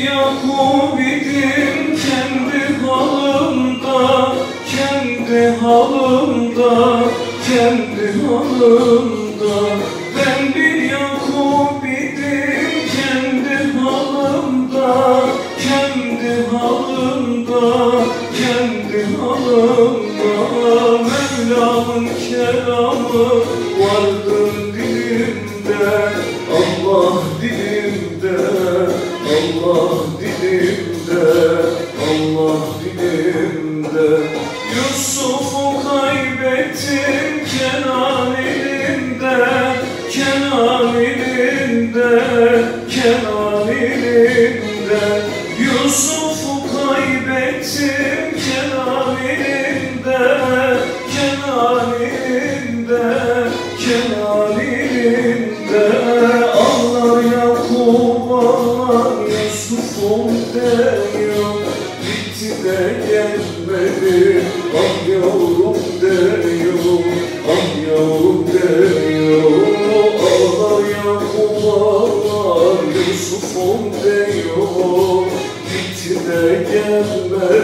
Yakup idim kendi halımda, kendi halımda, kendi halımda. Ben bir Yakup idim kendi halımda, kendi halımda, kendi halımda. Mevlam'ın kelamı vardı dilimde, Allah dilimde, Allah dilimde, Allah dilimde. Yusuf'u kaybettim Kenan elimde, Kenan elimde, Kenan elimde. Yusuf'u kaybettim Kenan elimde, Kenan elimde, Kenan elimde. Ağlar Yakup ağlar Yusuf'um diyor, gitti de gelmedi. Ah yavrum diyor, ah yavrum diyor. Ağlar Yakup ağlar Yusuf'um diyor, gitti de gelmedi.